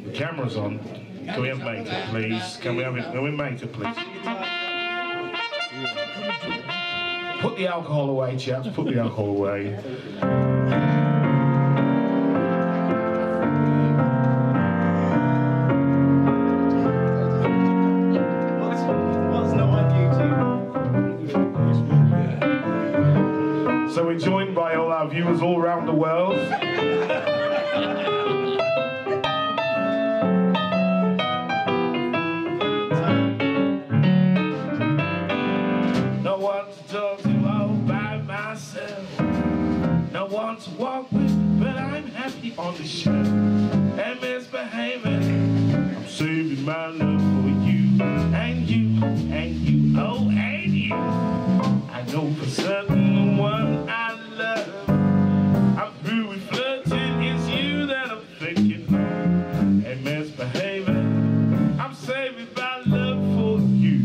The camera's on. Can we have makeup, please? Can we have it? Can we makeup, please? Put the alcohol away, chaps. Put the alcohol away. What's not on YouTube? So we're joined by all our viewers all around the world. No one to talk to all by myself. No one to walk with, but I'm happy on the shelf. And misbehaving, I'm saving my love for you. And you, and you, oh, and you. I know for certain the one I love. I'm through with flirting, it's you that I'm thinking of. And misbehaving, I'm saving my love for you.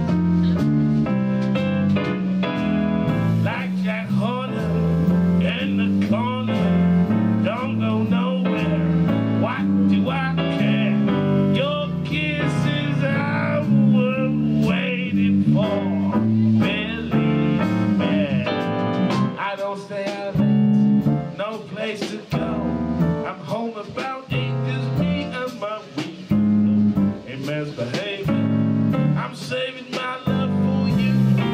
Like Jack Horner in the corner, don't go nowhere. What do I care? Your kisses I was waiting for. Believe me, I don't stay out late, no place to go. I'm home about 8, just me and my weed. And misbehaving, I'm saving my love for you.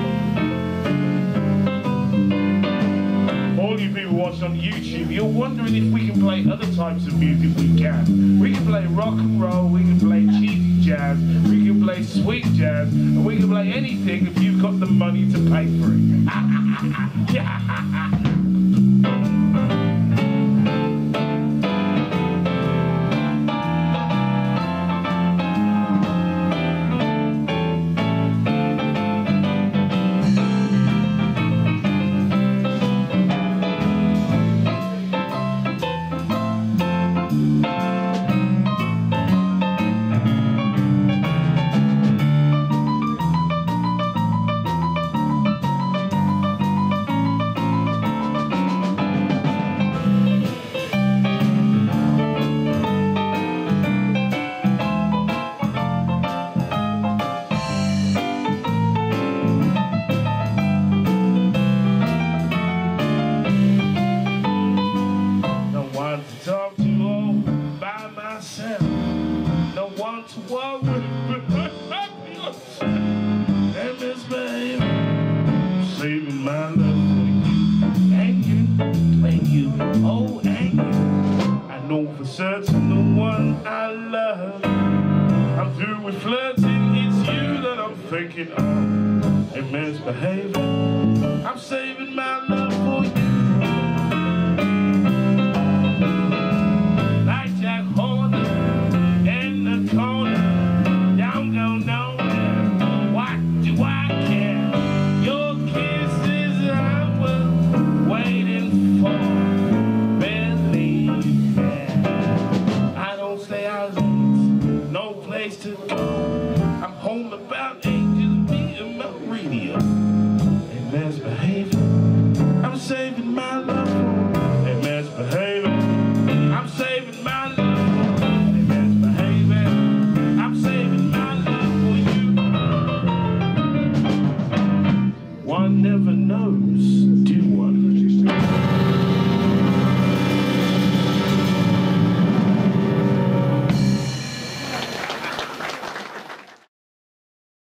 All you people watching on YouTube, you're wondering if we can play other types of music. We can. We can play rock and roll, we can play cheesy jazz, we can play sweet jazz, and we can play anything if you've got the money to pay for it. Yeah. Talk to all by myself. No one to walk with, but I'm happy yourself. And misbehaving, saving my love for you. And you, oh, and you. I know for certain the one I love. I'm through with flirting, it's you that I'm thinking of. And misbehaving, I'm saving my love for you.